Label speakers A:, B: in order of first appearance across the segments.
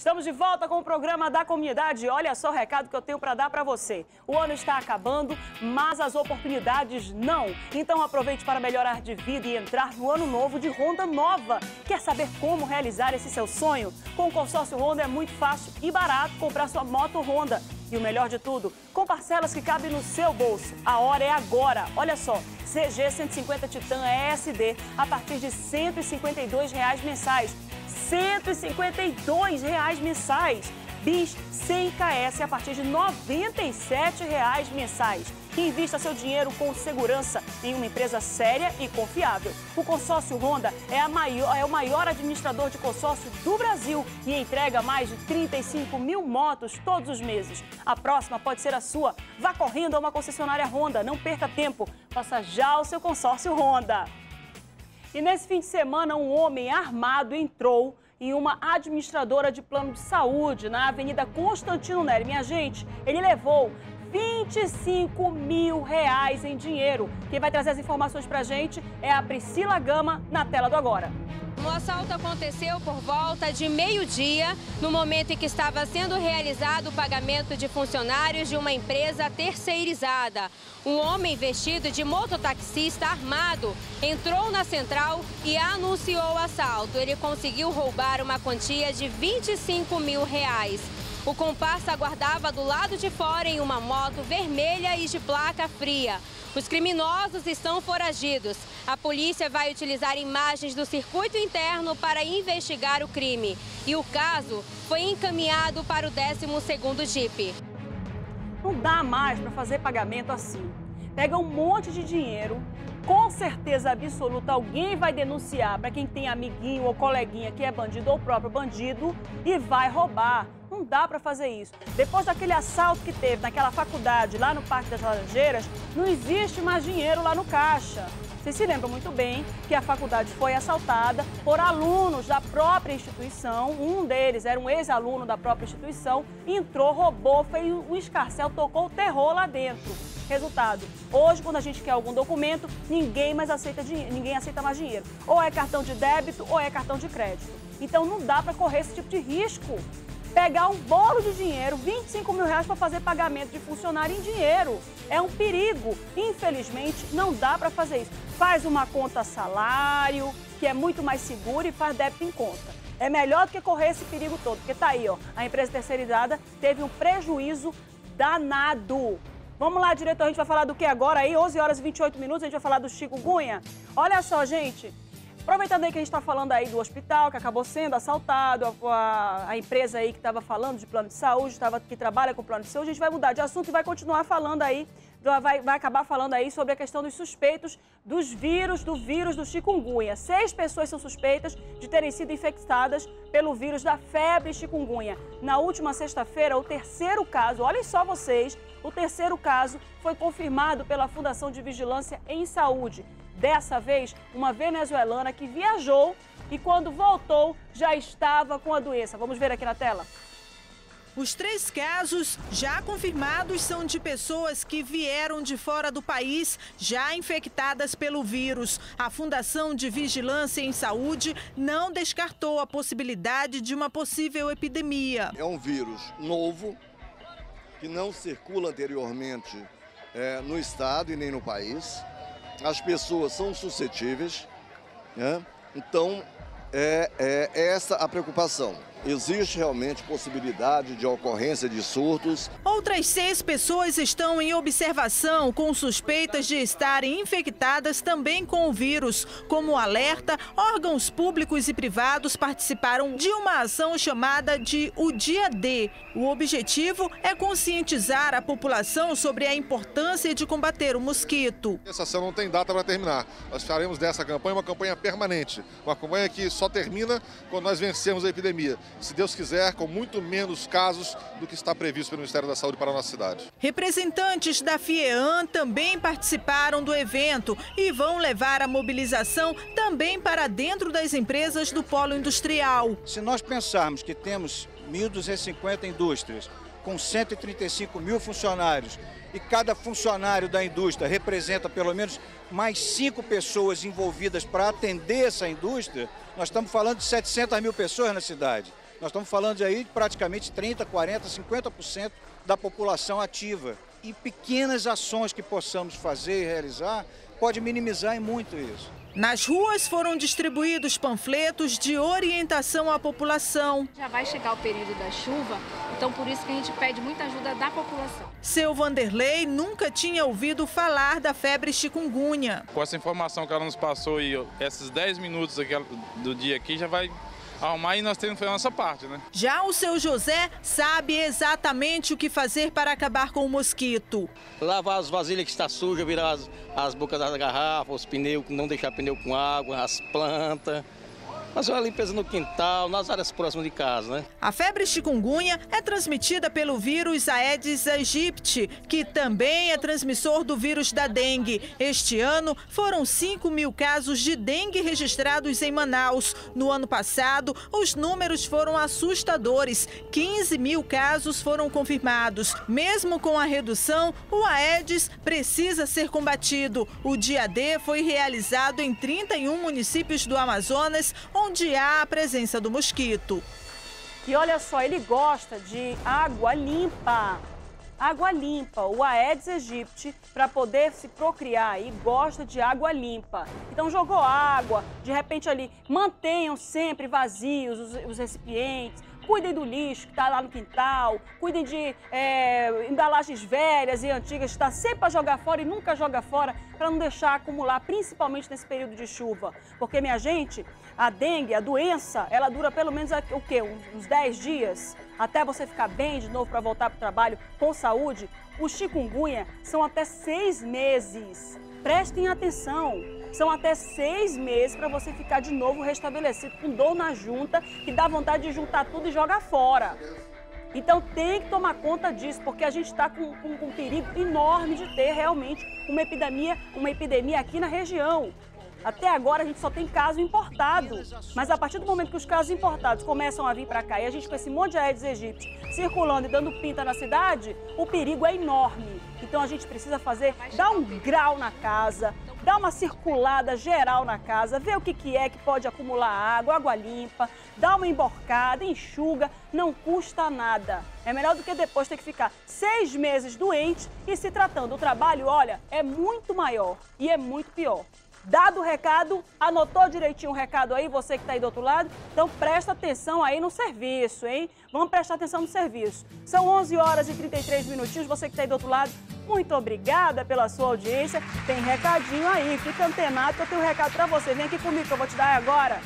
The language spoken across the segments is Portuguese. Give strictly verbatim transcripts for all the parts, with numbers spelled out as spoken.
A: Estamos de volta com o programa da comunidade. Olha só o recado que eu tenho para dar para você. O ano está acabando, mas as oportunidades não. Então aproveite para melhorar de vida e entrar no ano novo de Honda nova. Quer saber como realizar esse seu sonho? Com o consórcio Honda é muito fácil e barato comprar sua moto Honda. E o melhor de tudo, com parcelas que cabem no seu bolso. A hora é agora. Olha só, C G cento e cinquenta Titan E S D a partir de cento e cinquenta e dois reais mensais. cento e cinquenta e dois reais mensais. Bis cem K S a partir de noventa e sete reais mensais. Invista seu dinheiro com segurança em uma empresa séria e confiável. O consórcio Honda é, a maior, é o maior administrador de consórcio do Brasil e entrega mais de trinta e cinco mil motos todos os meses. A próxima pode ser a sua. Vá correndo a uma concessionária Honda, não perca tempo. Faça já o seu consórcio Honda. E nesse fim de semana, um homem armado entrou em uma administradora de plano de saúde na Avenida Constantino Nery. Minha gente, ele levou vinte e cinco mil reais em dinheiro. Quem vai trazer as informações pra gente é a Priscila Gama, na tela do Agora.
B: O assalto aconteceu por volta de meio-dia, no momento em que estava sendo realizado o pagamento de funcionários de uma empresa terceirizada. Um homem vestido de mototaxista armado entrou na central e anunciou o assalto. Ele conseguiu roubar uma quantia de vinte e cinco mil reais. O comparsa aguardava do lado de fora em uma moto vermelha e de placa fria. Os criminosos estão foragidos. A polícia vai utilizar imagens do circuito interno para investigar o crime. E o caso foi encaminhado para o décimo segundo D I P.
A: Não dá mais para fazer pagamento assim. Pega um monte de dinheiro, com certeza absoluta alguém vai denunciar para quem tem amiguinho ou coleguinha que é bandido ou próprio bandido e vai roubar. Não dá para fazer isso. Depois daquele assalto que teve naquela faculdade lá no Parque das Laranjeiras, não existe mais dinheiro lá no caixa. Vocês se lembram muito bem que a faculdade foi assaltada por alunos da própria instituição. Um deles era um ex-aluno da própria instituição, entrou, roubou, fez um escarcéu, tocou o terror lá dentro. Resultado, hoje quando a gente quer algum documento, ninguém mais aceita dinheiro, ninguém aceita mais dinheiro. Ou é cartão de débito ou é cartão de crédito. Então não dá para correr esse tipo de risco. Pegar um bolo de dinheiro, vinte e cinco mil reais para fazer pagamento de funcionário em dinheiro. É um perigo. Infelizmente, não dá para fazer isso. Faz uma conta salário, que é muito mais seguro, e faz débito em conta. É melhor do que correr esse perigo todo, porque tá aí, ó, a empresa terceirizada teve um prejuízo danado. Vamos lá, diretor, a gente vai falar do que agora aí? onze horas e vinte e oito minutos, a gente vai falar do chikungunya. Olha só, gente. Aproveitando aí que a gente está falando aí do hospital, que acabou sendo assaltado, a, a empresa aí que estava falando de plano de saúde, tava, que trabalha com plano de saúde, a gente vai mudar de assunto e vai continuar falando aí, vai, vai acabar falando aí sobre a questão dos suspeitos dos vírus, do vírus do chikungunya. Seis pessoas são suspeitas de terem sido infectadas pelo vírus da febre chikungunya. Na última sexta-feira, o terceiro caso, olhem só vocês, o terceiro caso foi confirmado pela Fundação de Vigilância em Saúde. Dessa vez, uma venezuelana que viajou e quando voltou já estava com a doença. Vamos ver aqui na tela.
C: Os três casos já confirmados são de pessoas que vieram de fora do país, já infectadas pelo vírus. A Fundação de Vigilância em Saúde não descartou a possibilidade de uma possível epidemia.
D: É um vírus novo, que não circula anteriormente é, no estado e nem no país. As pessoas são suscetíveis, né? Então é, é essa a preocupação. Existe realmente possibilidade de ocorrência de surtos.
C: Outras seis pessoas estão em observação com suspeitas de estarem infectadas também com o vírus. Como alerta, órgãos públicos e privados participaram de uma ação chamada de O Dia D. O objetivo é conscientizar a população sobre a importância de combater o mosquito.
E: Essa ação não tem data para terminar. Nós faremos dessa campanha uma campanha permanente, uma campanha que só termina quando nós vencermos a epidemia. Se Deus quiser, com muito menos casos do que está previsto pelo Ministério da Saúde para a nossa cidade.
C: Representantes da FIEAN também participaram do evento e vão levar a mobilização também para dentro das empresas do polo industrial.
F: Se nós pensarmos que temos mil duzentas e cinquenta indústrias com cento e trinta e cinco mil funcionários e cada funcionário da indústria representa pelo menos mais cinco pessoas envolvidas para atender essa indústria, nós estamos falando de setecentas mil pessoas na cidade. Nós estamos falando aí de praticamente trinta, quarenta, cinquenta por cento da população ativa. E pequenas ações que possamos fazer e realizar pode minimizar em muito isso.
C: Nas ruas foram distribuídos panfletos de orientação à população.
G: Já vai chegar o período da chuva, então por isso que a gente pede muita ajuda da população.
C: Seu Vanderlei nunca tinha ouvido falar da febre chikungunya.
H: Com essa informação que ela nos passou e esses dez minutos do dia aqui já vai arrumar e nós temos que fazer a nossa parte, né?
C: Já o seu José sabe exatamente o que fazer para acabar com o mosquito.
I: Lavar as vasilhas que está sujas, virar as, as bocas das garrafas, os pneus, não deixar pneu com água, as plantas. Fazer uma limpeza no quintal, nas áreas próximas de casa, né?
C: A febre chikungunya é transmitida pelo vírus Aedes aegypti, que também é transmissor do vírus da dengue. Este ano, foram cinco mil casos de dengue registrados em Manaus. No ano passado, os números foram assustadores. quinze mil casos foram confirmados. Mesmo com a redução, o Aedes precisa ser combatido. O Dia D foi realizado em trinta e um municípios do Amazonas, onde há a presença do mosquito.
A: E olha só, ele gosta de água limpa. Água limpa. O Aedes aegypti, para poder se procriar, e gosta de água limpa. Então jogou água, de repente ali, mantenham sempre vazios os, os recipientes. Cuidem do lixo que está lá no quintal, cuidem de é, embalagens velhas e antigas, que está sempre para jogar fora e nunca joga fora, para não deixar acumular, principalmente nesse período de chuva. Porque, minha gente, a dengue, a doença, ela dura pelo menos o quê? Uns dez dias, até você ficar bem de novo para voltar para o trabalho com saúde. O chikungunya são até seis meses. Prestem atenção, são até seis meses para você ficar de novo restabelecido com dor na junta, que dá vontade de juntar tudo e jogar fora. Então tem que tomar conta disso, porque a gente está com, com, com um perigo enorme de ter realmente uma epidemia, uma epidemia aqui na região. Até agora a gente só tem caso importado, mas a partir do momento que os casos importados começam a vir para cá e a gente com esse monte de Aedes aegypti circulando e dando pinta na cidade, o perigo é enorme. Então a gente precisa fazer, dar um grau na casa, dar uma circulada geral na casa, ver o que, que é que pode acumular água, água limpa, dá uma emborcada, enxuga, não custa nada. É melhor do que depois ter que ficar seis meses doente e se tratando. O trabalho, olha, é muito maior e é muito pior. Dado o recado, anotou direitinho o recado aí, você que está aí do outro lado? Então presta atenção aí no serviço, hein? Vamos prestar atenção no serviço. São onze horas e trinta e três minutinhos, você que está aí do outro lado, muito obrigada pela sua audiência. Tem recadinho aí, fica antenado que eu tenho um recado para você. Vem aqui comigo que eu vou te dar agora.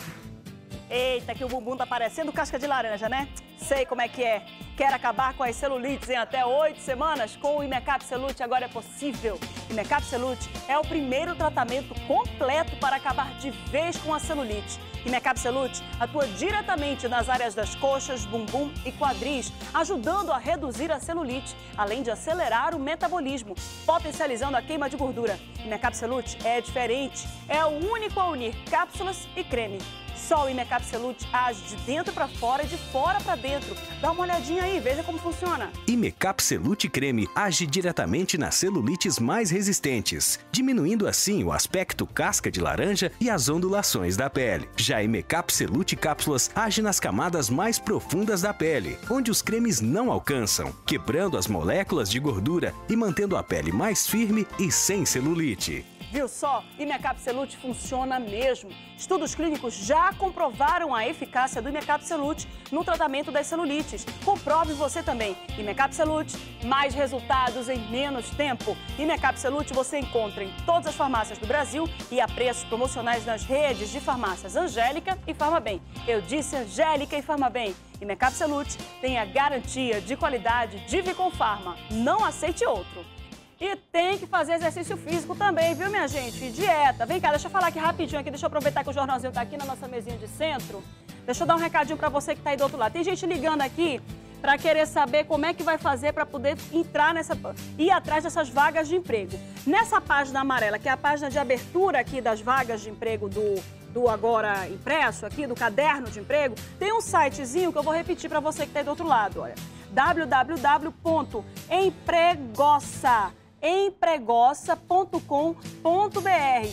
A: Eita, que o bumbum tá parecendo casca de laranja, né? Sei como é que é. Quer acabar com as celulites em até oito semanas? Com o Imecapselute agora é possível. Imecapselute é o primeiro tratamento completo para acabar de vez com a celulite. Imecapselute atua diretamente nas áreas das coxas, bumbum e quadris, ajudando a reduzir a celulite, além de acelerar o metabolismo, potencializando a queima de gordura. Imecapselute é diferente, é o único a unir cápsulas e creme. Só o Imecapselute age de dentro para fora e de fora para dentro. Dá uma olhadinha aí, veja como funciona.
J: Imecapselute Creme age diretamente nas celulites mais resistentes, diminuindo assim o aspecto casca de laranja e as ondulações da pele. Já Imecapselute Cápsulas age nas camadas mais profundas da pele, onde os cremes não alcançam, quebrando as moléculas de gordura e mantendo a pele mais firme e sem celulite.
A: Viu só? Imecapselute funciona mesmo. Estudos clínicos já comprovaram a eficácia do Imecapselute no tratamento das celulites. Comprove você também. Imecapselute, mais resultados em menos tempo. Imecapselute você encontra em todas as farmácias do Brasil e a preços promocionais nas redes de farmácias Angélica e Farmabem. Eu disse Angélica e Farmabem. Imecapselute tem a garantia de qualidade de Viconfarma. Não aceite outro. E tem que fazer exercício físico também, viu, minha gente? E dieta. Vem cá, deixa eu falar aqui rapidinho aqui, deixa eu aproveitar que o jornalzinho tá aqui na nossa mesinha de centro. Deixa eu dar um recadinho para você que tá aí do outro lado. Tem gente ligando aqui para querer saber como é que vai fazer para poder entrar nessa, ir atrás dessas vagas de emprego. Nessa página amarela, que é a página de abertura aqui das vagas de emprego do, do agora impresso aqui, do caderno de emprego, tem um sitezinho que eu vou repetir para você que tá aí do outro lado, olha. w w w ponto empregoça empregoça ponto com ponto b r.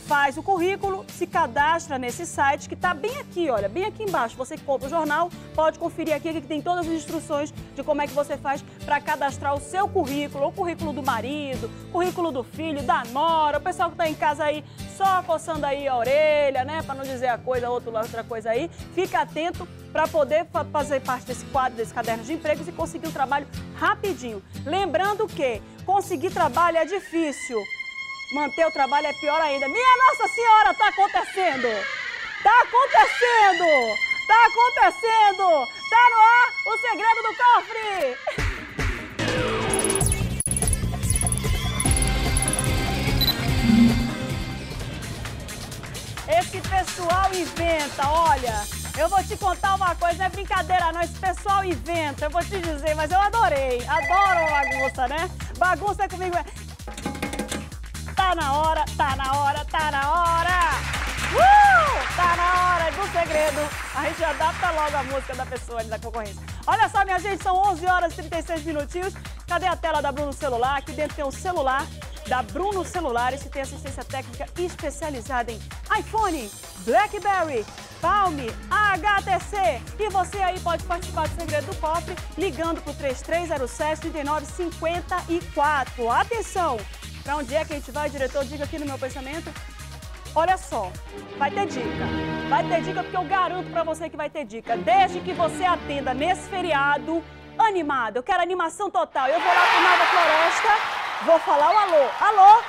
A: faz o currículo, se cadastra nesse site que está bem aqui, olha, bem aqui embaixo. Você que compra o jornal, pode conferir aqui que tem todas as instruções de como é que você faz para cadastrar o seu currículo, o currículo do marido, currículo do filho, da nora, o pessoal que está em casa aí só coçando aí a orelha, né, para não dizer a coisa, outra, outra coisa aí. Fica atento para poder fazer parte desse quadro, desse caderno de empregos e conseguir um trabalho rapidinho. Lembrando que conseguir trabalho é difícil. Manter o trabalho é pior ainda. Minha Nossa Senhora, tá acontecendo! Tá acontecendo! Tá acontecendo! Tá no ar o segredo do cofre! Esse pessoal inventa, olha, eu vou te contar uma coisa, não é brincadeira não, esse pessoal inventa, eu vou te dizer, mas eu adorei, adoro bagunça, né? Bagunça é comigo. Tá na hora, tá na hora, tá na hora! Uh! Tá na hora do segredo. A gente adapta logo a música da pessoa ali da concorrência. Olha só, minha gente, são onze horas e trinta e seis minutinhos. Cadê a tela da Bruno Celular? Aqui dentro tem o celular da Bruno Celulares, que tem assistência técnica especializada em iPhone, BlackBerry, Palm, H T C. E você aí pode participar do Segredo do Cofre ligando para o três três zero sete, três nove cinco quatro. Atenção! Para onde é que a gente vai, diretor? Diga aqui no meu pensamento. Olha só, vai ter dica. Vai ter dica porque eu garanto para você que vai ter dica. Desde que você atenda nesse feriado animado. Eu quero animação total. Eu vou lá para Nova Floresta, vou falar o alô. Alô?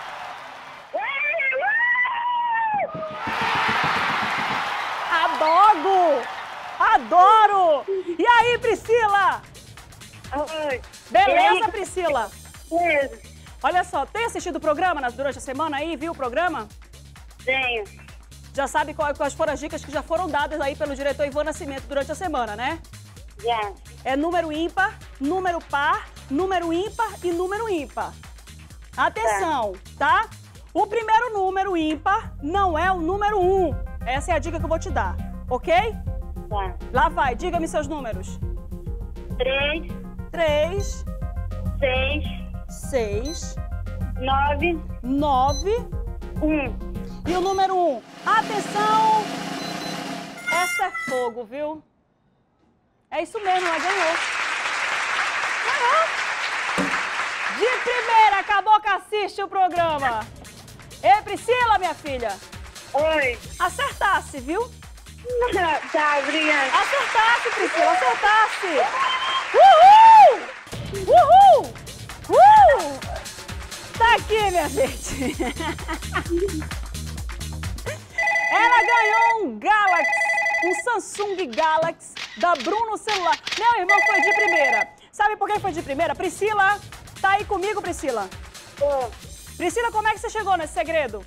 A: Adoro! Adoro! E aí, Priscila?
K: Oi.
A: Beleza, Priscila?
K: Beleza.
A: Olha só, tem assistido o programa durante a semana aí? Viu o programa?
K: Tenho.
A: Já sabe quais foram as dicas que já foram dadas aí pelo diretor Ivan Nascimento durante a semana, né?
K: Já.
A: É número ímpar, número par, número ímpar e número ímpar. Atenção, tá? O primeiro número ímpar não é o número um. Essa é a dica que eu vou te dar, ok?
K: Tá.
A: Lá vai, diga-me seus números.
K: Três.
A: Três.
K: Seis.
A: Seis.
K: Nove.
A: Nove.
K: Um.
A: E o número um. Atenção! Essa é fogo, viu? É isso mesmo, ela ganhou. Ganhou! De primeira, acabou que assiste o programa. Ei, Priscila, minha filha.
K: Oi.
A: Acertasse, viu?
K: Tá, obrigada.
A: Acertasse, Priscila, acertasse. Uhul! Uhul! Uh! Tá aqui, minha gente. Ela ganhou um Galaxy, um Samsung Galaxy da Bruno Celular. Meu irmão foi de primeira. Sabe por que foi de primeira? Priscila, tá aí comigo, Priscila?
K: Tô.
A: Priscila, como é que você chegou nesse segredo?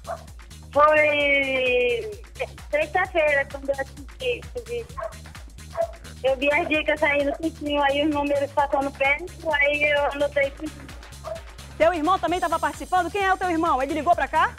K: Foi sexta-feira, quando eu assisti o vídeo. Eu vi as dicas saindo certinho, aí os números passando perto, aí eu anotei tudo.
A: Teu irmão também estava participando? Quem é o teu irmão? Ele ligou pra cá?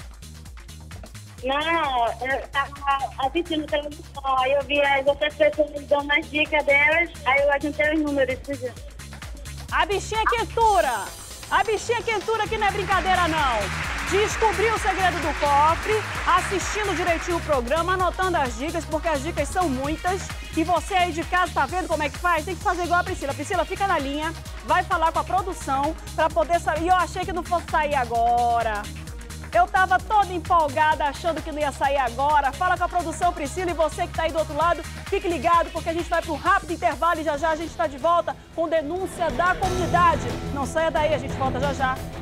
K: Não, eu estava assistindo televisão, aí eu vi as outras pessoas dando as dicas delas, aí eu ajuntei os números.
A: A bichinha quentura! A bichinha quentura que não é brincadeira, não. Descobriu o segredo do cofre, assistindo direitinho o programa, anotando as dicas, porque as dicas são muitas. E você aí de casa tá vendo como é que faz? Tem que fazer igual a Priscila. Priscila, fica na linha, vai falar com a produção pra poder sair. E eu achei que não fosse sair agora. Eu tava toda empolgada, achando que não ia sair agora. Fala com a produção, Priscila, e você que tá aí do outro lado, fique ligado, porque a gente vai para um rápido intervalo e já já a gente tá de volta com denúncia da comunidade. Não saia daí, a gente volta já já.